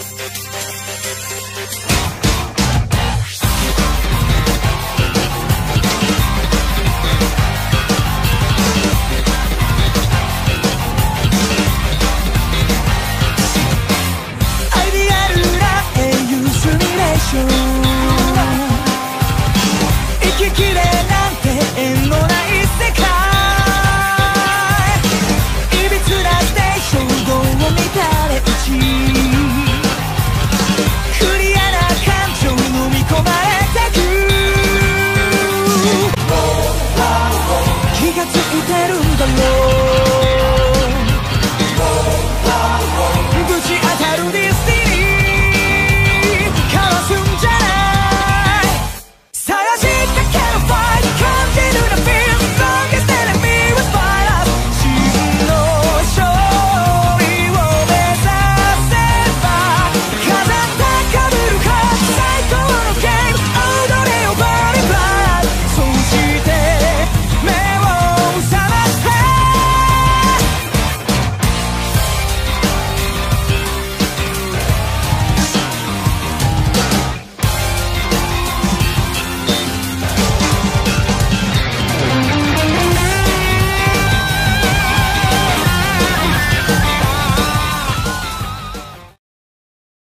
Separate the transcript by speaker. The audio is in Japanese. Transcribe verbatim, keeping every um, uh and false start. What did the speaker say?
Speaker 1: 息切れなんて縁のない世界、いびつなステーションを乱れ打ち、クリアな感情飲み込まれてく。気がついてるんだろう